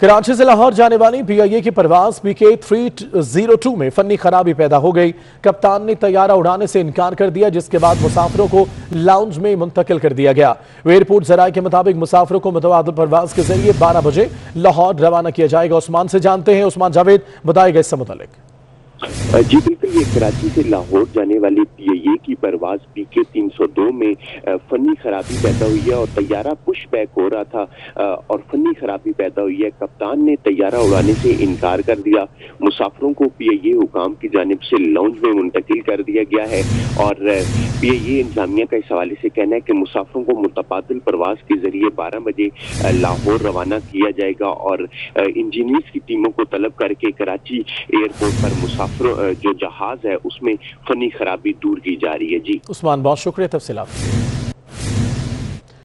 कराची से लाहौर जाने वाली पीआईए की परवाज पीके 302 में फनी खराबी पैदा हो गई। कप्तान ने तैयारा उड़ाने से इनकार कर दिया, जिसके बाद मुसाफिरों को लाउंज में मुंतकिल कर दिया गया। एयरपोर्ट जराये के मुताबिक मुसाफिरों को मुतबादिल परवाज के जरिए 12 बजे लाहौर रवाना किया जाएगा। उस्मान से जानते हैं। उस्मान जावेद, बताएगा इससे मुतालिक। जी बिल्कुल, ये कराची से लाहौर जाने वाली पीआईए की परवाज पीके 302 में फनी खराबी पैदा हुई है और तैयारा पुश बैक हो रहा था और फनी खराबी पैदा हुई है। कप्तान ने तैयारा उड़ाने से इनकार कर दिया। मुसाफिरों को पीआईए हुकाम की जानिब से लाउंज में मुंतकिल कर दिया गया है और पीआईए इंतजामिया का इस हवाले से कहना है कि मुसाफिरों को मुतबादिल परवाज के जरिए 12 बजे लाहौर रवाना किया जाएगा और इंजीनियर्स की टीमों को तलब करके कराची एयरपोर्ट पर मुसाफिर जो जहाज है उसमें फनी खराबी दूर की जा रही है। जी उस्मान, बहुत शुक्रिया तफसीलात।